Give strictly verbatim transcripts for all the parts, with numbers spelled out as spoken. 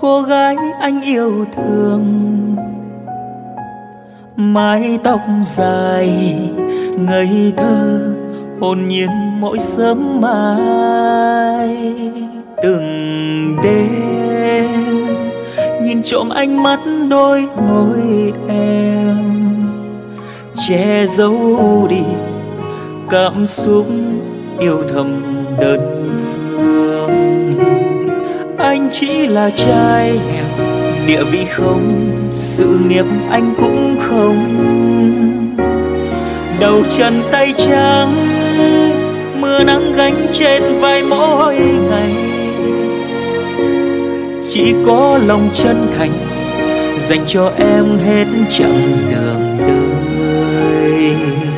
cô gái anh yêu thương. Mái tóc dài ngây thơ hồn nhiên mỗi sớm mai. Từng đêm nhìn trộm ánh mắt đôi môi em, che giấu đi cảm xúc yêu thầm đơn phương. Anh chỉ là trai nghèo, địa vị không, sự nghiệp anh cũng không. Đầu trần tay trắng, mưa nắng gánh trên vai mỗi ngày. Chỉ có lòng chân thành dành cho em hết chặng đường đời.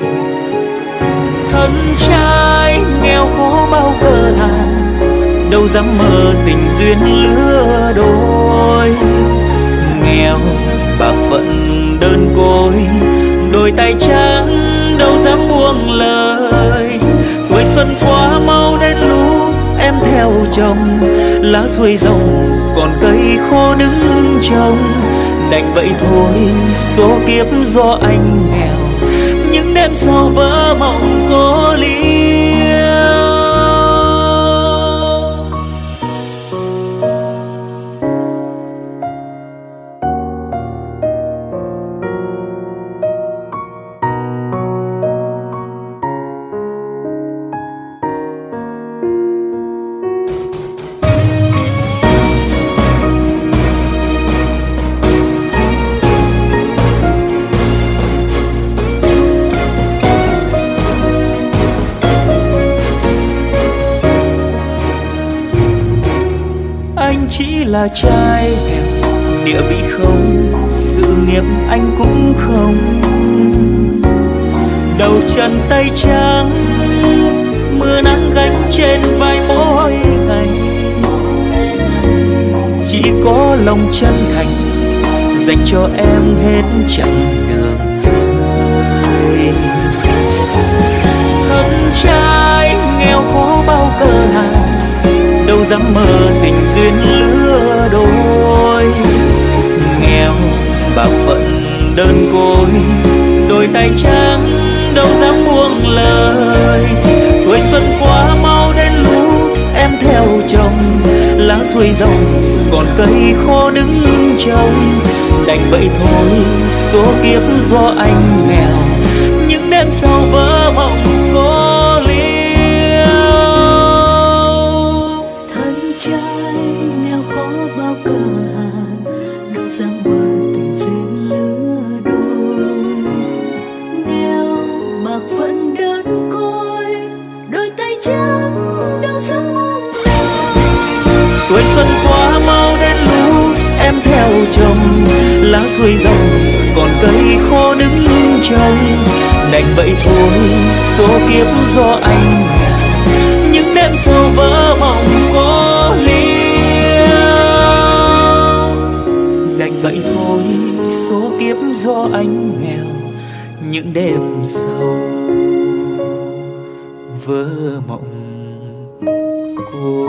Thân trai nghèo khó bao cơ hàn, đâu dám mơ tình duyên lứa đôi. Nghèo bạc phận đơn côi, đôi tay trắng đâu dám buông lời. Tuổi xuân qua mau đến lúc em theo chồng, lá xuôi dòng còn cây khô đứng trông. Đành vậy thôi số kiếp do anh nghèo, những đêm sau vỡ mộng cô liêu. Chỉ là trai nghèo, địa vị không, sự nghiệp anh cũng không. Đầu trần tay trắng, mưa nắng gánh trên vai mỗi ngày. Chỉ có lòng chân thành dành cho em hết chặng đường đời. Thân trai nghèo khó bao cơ hàn, đâu dám mơ tình duyên lứa đôi. Nghèo bạc phận đơn côi, đôi tay trắng đâu dám buông lời. Tuổi xuân qua mau đến lúc em theo chồng, lá xuôi dòng còn cây khô đứng trông. Đành vậy thôi số kiếp do anh nghèo, những đêm sau vỡ mộng cô liêu. Tuổi xuân qua mau đến lúc em theo chồng, lá xuôi dòng còn cây khô đứng trông. Đành vậy thôi số kiếp do anh nghèo, những đêm sau vỡ mộng cô liêu. Đành vậy thôi số kiếp do anh nghèo, những đêm sau vỡ mộng cô.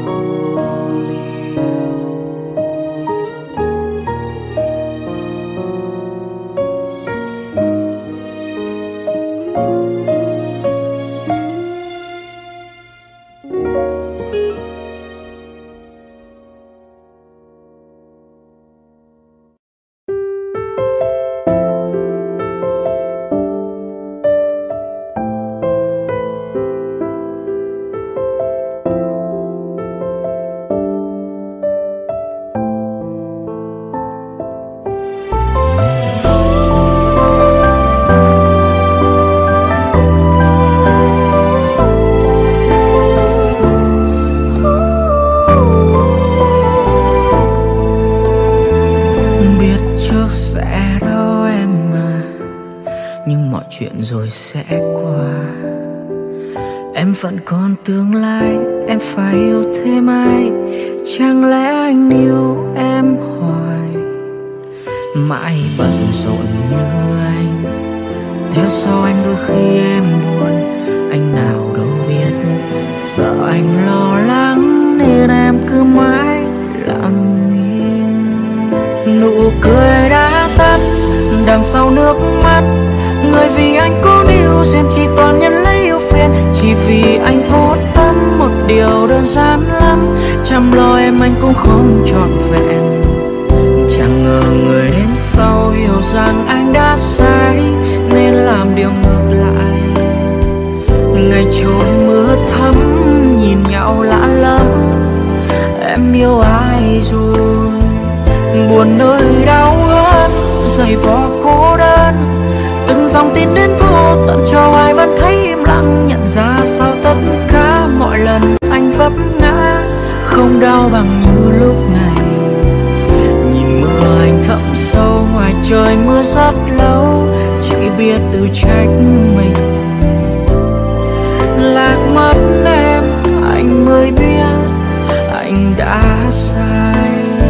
Rồi sẽ qua. Em vẫn còn tương lai, em phải yêu thêm ai? Chẳng lẽ anh yêu em hoài, mãi bận rộn như anh, theo sau anh đôi khi em buồn. Anh nào đâu biết, sợ anh lo lắng nên em cứ mãi lặng im. Nụ cười đã tắt đằng sau nước mắt. Người vì anh cố níu duyên chỉ toàn nhân lấy yêu phiền. Chỉ vì anh vô tâm một điều đơn giản lắm. Chăm lo em anh cũng không trọn vẹn. Chẳng ngờ người đến sau hiểu rằng anh đã sai nên làm điều ngược lại. Ngày trôi mưa thấm nhìn nhau lạ lắm. Em yêu ai rồi? Buồn nơi đau hơn giày vò cô đơn. Từng dòng tin đến vô tận cho ai vẫn thấy im lặng. Nhận ra sau tất cả mọi lần anh vấp ngã không đau bằng như lúc này. Nhìn mưa anh thấm sâu ngoài trời mưa rất lâu. Chỉ biết tự trách mình. Lạc mất em anh mới biết anh đã sai.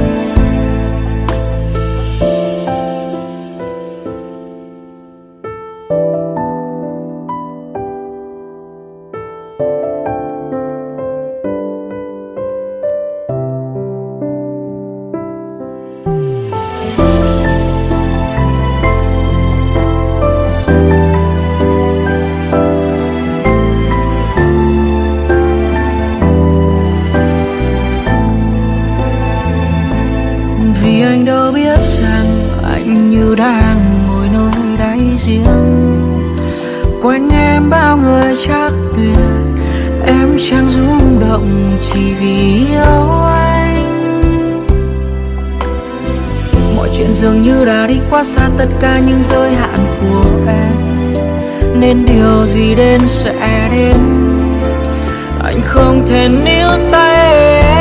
Đang ngồi nơi đáy giếng quanh em bao người chắc tuyệt. Em chẳng rung động chỉ vì yêu anh. Mọi chuyện dường như đã đi quá xa tất cả những giới hạn của em. Nên điều gì đến sẽ đến. Anh không thể níu tay em.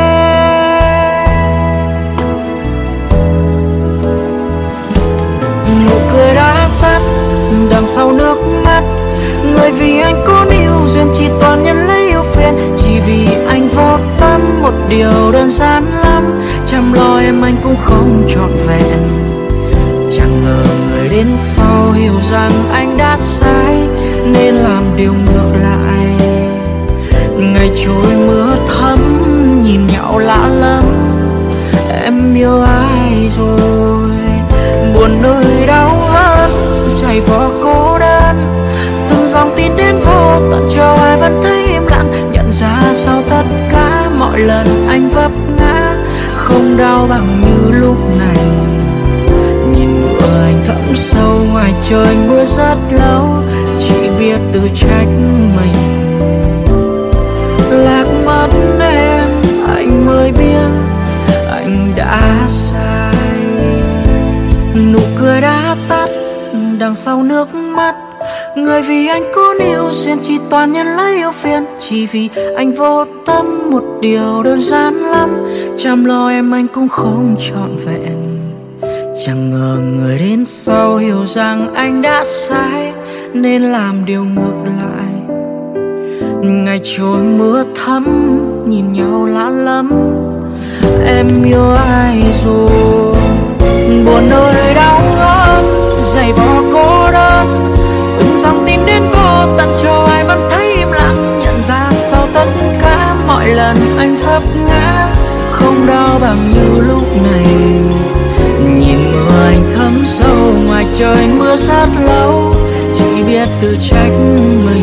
Cười đã tắt đằng sau nước mắt. Người vì anh cố níu duyên chỉ toàn nhân lấy yêu phiền. Chỉ vì anh vô tâm một điều đơn giản lắm. Chăm lo em anh cũng không trọn vẹn. Chẳng ngờ người đến sau hiểu rằng anh đã sai nên làm điều ngược lại. Ngày trôi mưa thấm nhìn nhau lạ lắm. Em yêu ai rồi? Buồn nơi đau hơn giày vò cô đơn. Từng dòng tin đến vô tận cho ai vẫn thấy im lặng. Nhận ra sau tất cả mọi lần anh vấp ngã không đau bằng như lúc này. Nhìn mưa anh thấm sâu ngoài trời mưa rất lâu. Chỉ biết tự trách mình. Lạc mất em anh mới biết anh đã sai. Nụ cười đã tắt đằng sau nước mắt. Người vì anh cố níu duyên chỉ toàn nhân lấy yêu phiền. Chỉ vì anh vô tâm một điều đơn giản lắm. Chăm lo em anh cũng không trọn vẹn. Chẳng ngờ người đến sau hiểu rằng anh đã sai nên làm điều ngược lại. Ngày trôi mưa thấm nhìn nhau lạ lắm. Em yêu ai rồi? Buồn nơi đau hơn giày vò cô đơn. Từng dòng tin đến vô tận cho ai vẫn thấy im lặng. Nhận ra sau tất cả mọi lần anh vấp ngã không đau bằng như lúc này. Nhìn mưa anh thấm sâu ngoài trời mưa rất lâu. Chỉ biết tự trách mình.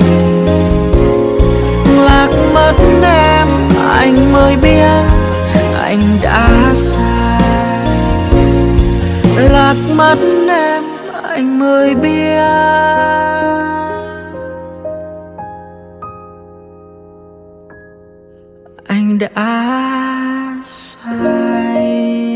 Lạc mất em anh mới biết anh đã sai. Lạc mất em anh mới biết anh đã sai.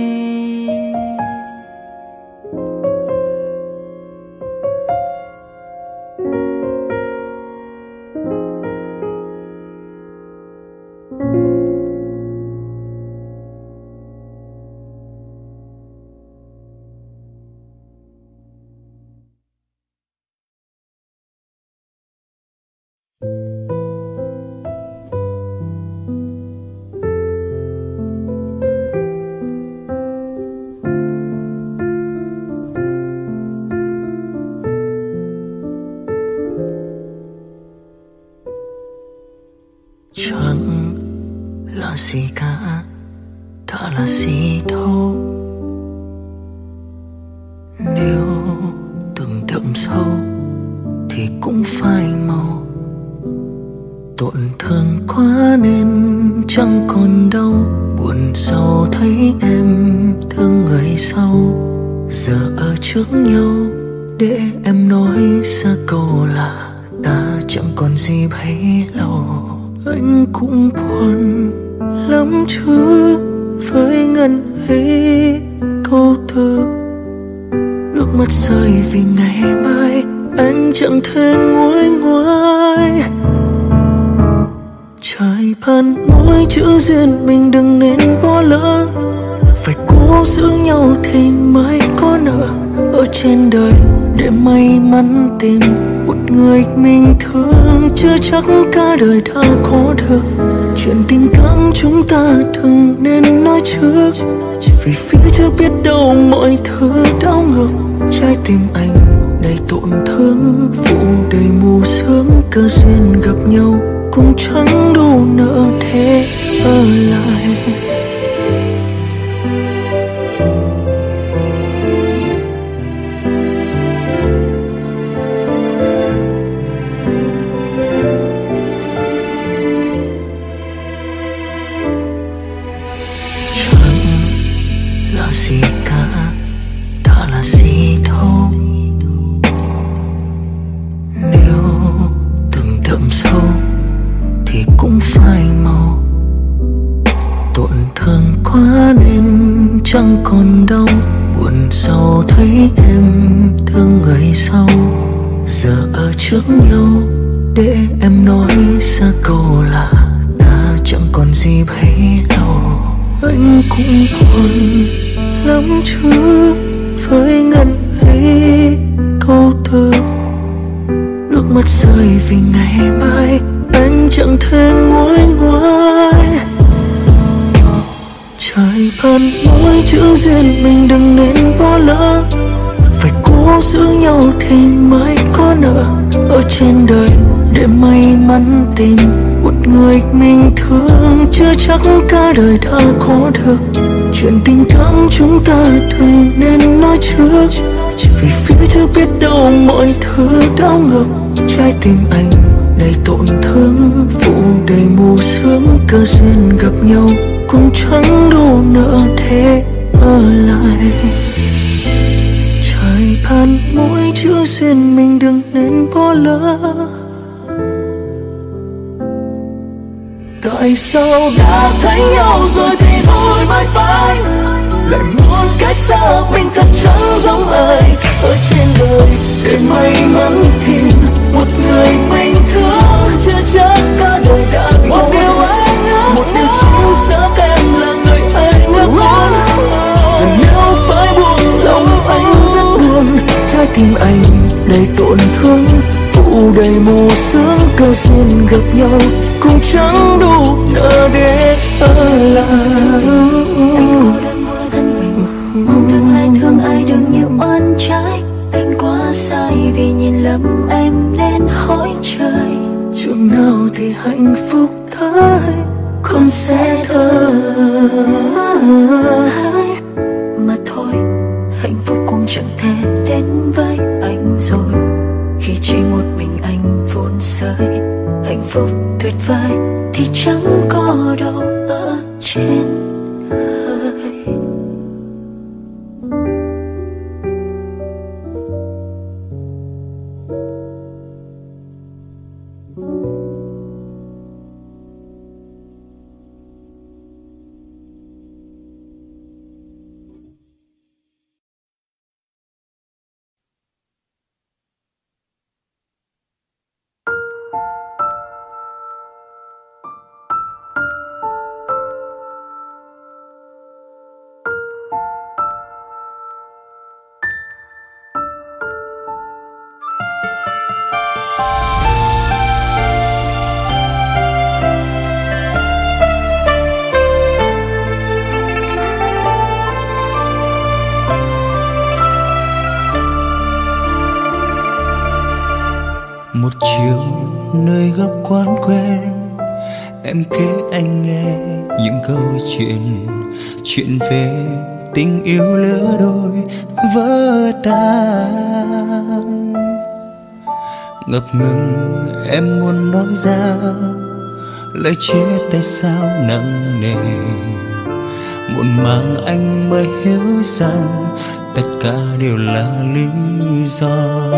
Chẳng là gì cả, đã là gì đâu. chẳng còn đau buồn sau thấy em thương người sau. Giờ ở trước nhau để em nói ra câu là ta chẳng còn gì bấy lâu. Anh cũng buồn lắm chứ với ngần ấy câu từ. Nước mắt rơi vì ngày mai anh chẳng thể nguôi ngoai. Trải bàn mỗi chữ duyên mình đừng nên bỏ lỡ. Phải cố giữ nhau thì mới có nợ. Ở trên đời để may mắn tìm một người mình thương, chưa chắc cả đời đã có được. Chuyện tình cảm chúng ta đừng nên nói trước, vì phía chưa biết đâu mọi thứ đau ngược. Trái tim anh đầy tổn thương, vụ đầy mù sương. Cơ duyên gặp nhau cũng chẳng đủ nợ để ở lại. Gì cả, đã là gì đâu. Nếu từng đậm sâu thì cũng phai màu. Tổn thương quá nên chẳng còn đau buồn sau thấy em thương người sau. Giờ ở trước nhau để em nói ra câu là ta chẳng còn gì bấy lâu. Anh cũng buồn lắm chứ với ngần ấy câu từ. Nước mắt rơi vì ngày mai anh chẳng thể nguôi ngoai. Trải bàn mỗi chữ duyên mình đừng nên bỏ lỡ. Phải cố giữ nhau thì mới có nợ. Ở trên đời để may mắn tìm một người mình thương, chưa chắc cả đời đã có được. Chuyện tình cảm chúng ta đừng nên nói trước, vì phía chưa biết đâu mọi thứ đau ngược. Trái tim anh đầy tổn thương, vụ đầy mù sương. Cơ duyên gặp nhau cũng chẳng đủ nợ để ở lại. Trải bàn mỗi chữ duyên mình đừng nên bỏ lỡ. Tại sao đã thấy nhau rồi thì vội bye bye, lại muốn cách xa mình thật chẳng giống ai. Ở trên đời để may mắn tìm một người mình thương, chưa chắc cả đời đã có một điều anh ước, một điều chính xác em là người anh ước muốn. Giờ nếu phải buông lòng anh rất buồn. Trái tim anh đầy tổn thương, vụ đầy mù sương. Cơ duyên gặp nhau cũng chẳng đủ nợ để ở lại. Em cô đơn mưa thân mình, mong tương lai thương ai đừng như oan trái. Anh quá sai vì nhìn lầm em nên hỏi trời. Chừng nào thì hạnh phúc tới con sẽ tới. Mà thôi, hạnh phúc cũng chẳng thể đến với anh rồi, khi chỉ một mình anh vốn rơi. Hạnh phúc tuyệt vời thì chẳng có đâu ở trên đời. Một chiều nơi góc quán quen, em kể anh nghe những câu chuyện chuyện về tình yêu lứa đôi vỡ tan. Ngập ngừng em muốn nói ra lời chia tay sao nặng nề. Muộn màng anh mới hiểu rằng tất cả đều là lý do.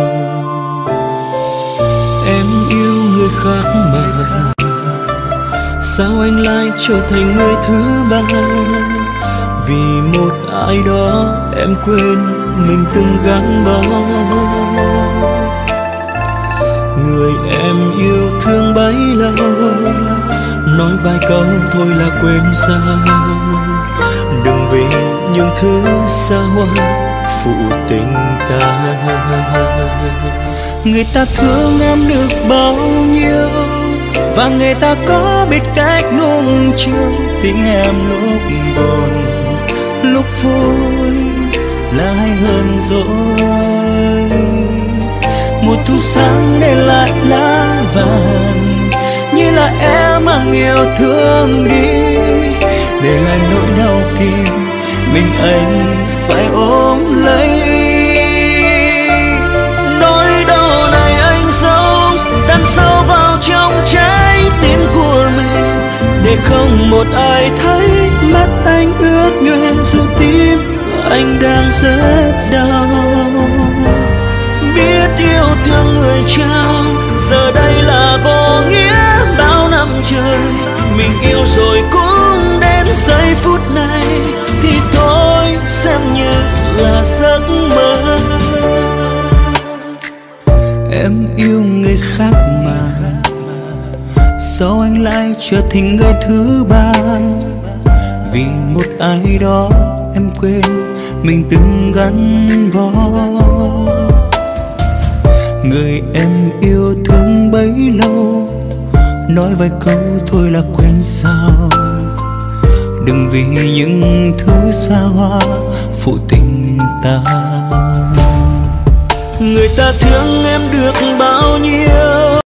Em yêu người khác mà sao anh lại trở thành người thứ ba? Vì một ai đó em quên mình từng gắn bó. Người em yêu thương bấy lâu nói vài câu thôi là quên sao. Đừng vì những thứ xa hoa phụ tình ta. Người ta thương em được bao nhiêu và người ta có biết cách nuông chiều tiếng em lúc buồn lúc vui là hay hơn rồi. Một thu sáng để lại lá vàng như là em mang yêu thương đi, để lại nỗi đau kia mình anh phải ôm lấy. Nỗi đau này anh giấu đằng sâu vào trong trái tim của mình, để không một ai thấy mắt anh ướt nhòe dù tim anh đang rất đau. Biết yêu thương người trao giờ đây là vô nghĩa. Bao năm trời mình yêu rồi cũng đến giây phút này thì thôi xem như là giấc mơ. Em yêu người khác mà sao anh lại trở thành người thứ ba? Vì một ai đó em quên mình từng gắn bó. Người em yêu thương bấy lâu nói vài câu thôi là quên sao. Đừng vì những thứ xa hoa phụ tình ta. Người ta thương em được bao nhiêu